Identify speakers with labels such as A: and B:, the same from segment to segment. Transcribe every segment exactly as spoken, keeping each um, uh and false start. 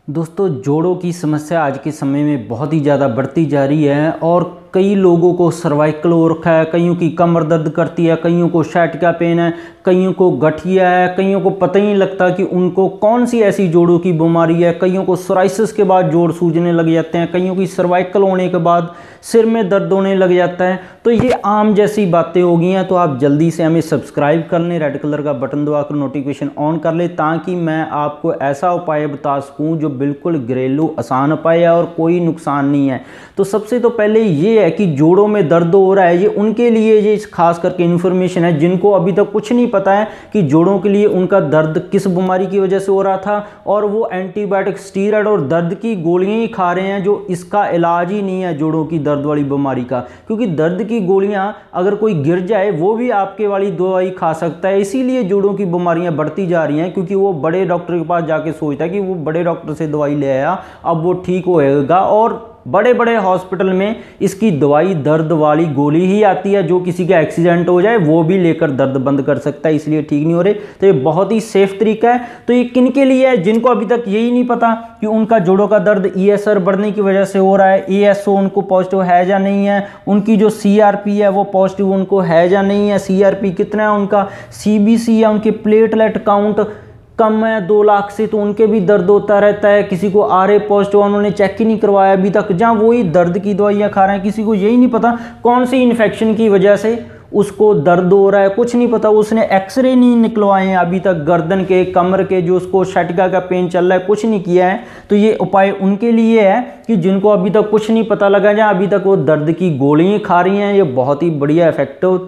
A: दोस्तों, जोड़ों की समस्या आज के समय में बहुत ही ज़्यादा बढ़ती जा रही है और कई लोगों को सर्वाइकल हो रखा है, कईयों की कमर दर्द करती है, कईयों को सciatica पेन है, कईयों को गठिया है, कईयों को पता ही नहीं लगता कि उनको कौन सी ऐसी जोड़ों की बीमारी है। कईयों को सोराइसिस के बाद जोड़ सूजने लग जाते हैं, कईयों की सर्वाइकल होने के बाद सिर में दर्द होने लग जाता है। तो ये आम जैसी बातें हो गई हैं। तो आप जल्दी से हमें सब्सक्राइब कर लें, रेड कलर का बटन दबाकर नोटिफिकेशन ऑन कर लें, ताकि मैं आपको ऐसा उपाय बता सकूं जो बिल्कुल घरेलू आसान उपाय है और कोई नुकसान नहीं है। तो सबसे तो पहले ये है कि जोड़ों में दर्द हो रहा है, ये उनके लिए ये खास करके इन्फॉर्मेशन है जिनको अभी तक कुछ नहीं पता है कि जोड़ों के लिए उनका दर्द किस बीमारी की वजह से हो रहा था, और वो एंटीबायोटिक, स्टीरॉयड और दर्द की गोलियां ही खा रहे हैं जो इसका इलाज ही नहीं है जोड़ों की दर्द वाली बीमारी का। क्योंकि दर्द की गोलियां अगर कोई गिर जाए वो भी आपके वाली दवाई खा सकता है। इसीलिए जोड़ों की बीमारियां बढ़ती जा रही हैं, क्योंकि वो बड़े डॉक्टर के पास जाके सोचता है कि वो बड़े डॉक्टर से दवाई ले आया, अब वो ठीक होएगा। और बड़े बड़े हॉस्पिटल में इसकी दवाई दर्द वाली गोली ही आती है, जो किसी का एक्सीडेंट हो जाए वो भी लेकर दर्द बंद कर सकता है, इसलिए ठीक नहीं हो रहे। तो ये बहुत ही सेफ तरीका है। तो ये किन के लिए है? जिनको अभी तक यही नहीं पता कि उनका जोड़ों का दर्द ई एस आर बढ़ने की वजह से हो रहा है, ए एस ओ उनको पॉजिटिव है या नहीं है, उनकी जो सी आर पी है वो पॉजिटिव उनको है या नहीं है, सी आर पी कितना है उनका, सी बी सी है, उनके प्लेटलेट काउंट कम है दो लाख से, तो उनके भी दर्द होता रहता है। किसी को आर ए पॉजिटिव, उन्होंने चेक ही नहीं करवाया अभी तक, जहाँ वही दर्द की दवाइयाँ खा रहे हैं। किसी को यही नहीं पता कौन सी इन्फेक्शन की वजह से उसको दर्द हो रहा है, कुछ नहीं पता, उसने एक्सरे नहीं निकलवाए हैं अभी तक गर्दन के, कमर के, जो उसको सciatica का पेन चल रहा है, कुछ नहीं किया है। तो ये उपाय उनके लिए है कि जिनको अभी तक कुछ नहीं पता लगा, जहाँ अभी तक वो दर्द की गोलियाँ खा रही हैं। ये बहुत ही बढ़िया इफेक्टिव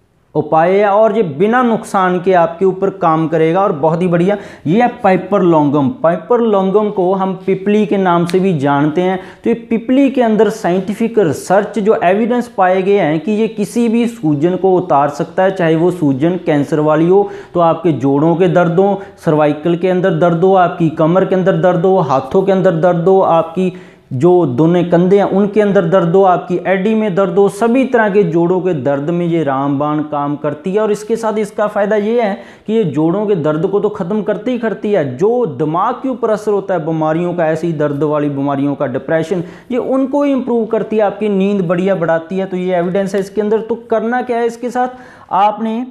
A: उपाय है और ये बिना नुकसान के आपके ऊपर काम करेगा और बहुत ही बढ़िया। ये है पाइपर लॉन्गम। पाइपर लॉन्गम को हम पिपली के नाम से भी जानते हैं। तो ये पिपली के अंदर साइंटिफिक रिसर्च जो एविडेंस पाए गए हैं कि ये किसी भी सूजन को उतार सकता है, चाहे वो सूजन कैंसर वाली हो, तो आपके जोड़ों के दर्द हो, सर्वाइकल के अंदर दर्द हो, आपकी कमर के अंदर दर्द हो, हाथों के अंदर दर्द हो, आपकी जो दोनों कंधे हैं उनके अंदर दर्द हो, आपकी एडी में दर्द हो, सभी तरह के जोड़ों के दर्द में ये रामबाण काम करती है। और इसके साथ इसका फ़ायदा ये है कि ये जोड़ों के दर्द को तो ख़त्म करती ही करती है। जो दिमाग के ऊपर असर होता है बीमारियों का, ऐसी दर्द वाली बीमारियों का, डिप्रेशन, ये उनको ही इंप्रूव करती है, आपकी नींद बढ़िया बढ़ाती है। तो ये एविडेंस है इसके अंदर। तो करना क्या है इसके साथ, आपने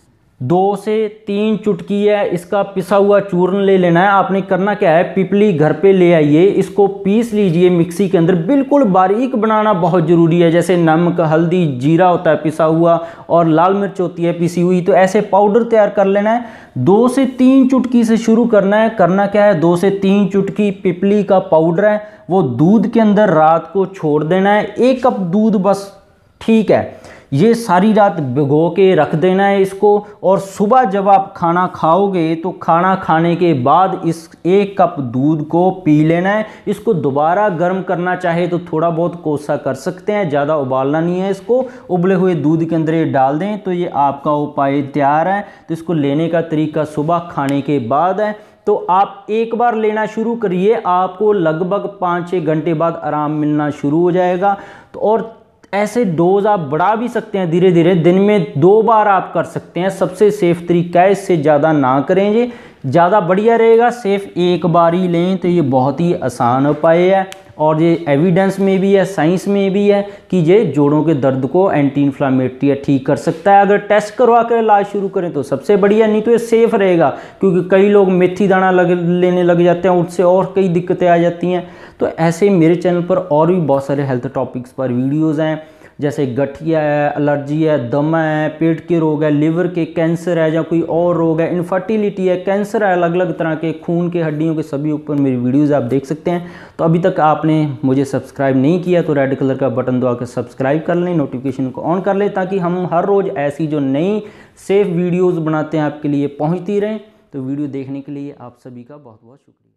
A: दो से तीन चुटकी है इसका पिसा हुआ चूर्ण ले लेना है। आपने करना क्या है, पिपली घर पे ले आइए, इसको पीस लीजिए मिक्सी के अंदर, बिल्कुल बारीक बनाना बहुत ज़रूरी है। जैसे नमक, हल्दी, जीरा होता है पिसा हुआ और लाल मिर्च होती है पिसी हुई, तो ऐसे पाउडर तैयार कर लेना है। दो से तीन चुटकी से शुरू करना है। करना क्या है, दो से तीन चुटकी पिपली का पाउडर है वो दूध के अंदर रात को छोड़ देना है। एक कप दूध बस ठीक है, ये सारी रात भिगो के रख देना है इसको। और सुबह जब आप खाना खाओगे तो खाना खाने के बाद इस एक कप दूध को पी लेना है। इसको दोबारा गर्म करना चाहे तो थोड़ा बहुत कोसा कर सकते हैं, ज़्यादा उबालना नहीं है इसको। उबले हुए दूध के अंदर ये डाल दें तो ये आपका उपाय तैयार है। तो इसको लेने का तरीका सुबह खाने के बाद है। तो आप एक बार लेना शुरू करिए, आपको लगभग पाँच छः घंटे बाद आराम मिलना शुरू हो जाएगा। तो और ऐसे डोज आप बढ़ा भी सकते हैं धीरे धीरे, दिन में दो बार आप कर सकते हैं। सबसे सेफ तरीका है, इससे ज़्यादा ना करें, ये ज़्यादा बढ़िया रहेगा। सेफ एक बार ही लें। तो ये बहुत ही आसान उपाय है और ये एविडेंस में भी है, साइंस में भी है कि ये जोड़ों के दर्द को एंटी इन्फ्लामेटरी ठीक कर सकता है। अगर टेस्ट करवा कर इलाज शुरू करें तो सबसे बढ़िया, नहीं तो ये सेफ रहेगा। क्योंकि कई लोग मेथी दाना लग लेने लग जाते हैं, उससे और कई दिक्कतें आ जाती हैं। तो ऐसे मेरे चैनल पर और भी बहुत सारे हेल्थ टॉपिक्स पर वीडियोज़ हैं, जैसे गठिया है, एलर्जी है, दमा है, पेट के रोग है, लिवर के कैंसर है, या कोई और रोग है, इनफर्टिलिटी है, कैंसर है, अलग अलग तरह के, खून के, हड्डियों के, सभी ऊपर मेरी वीडियोस आप देख सकते हैं। तो अभी तक आपने मुझे सब्सक्राइब नहीं किया तो रेड कलर का बटन दबा कर सब्सक्राइब कर लें, नोटिफिकेशन को ऑन कर लें, ताकि हम हर रोज़ ऐसी जो नई सेफ वीडियोज़ बनाते हैं आपके लिए पहुँचती रहें। तो वीडियो देखने के लिए आप सभी का बहुत बहुत शुक्रिया।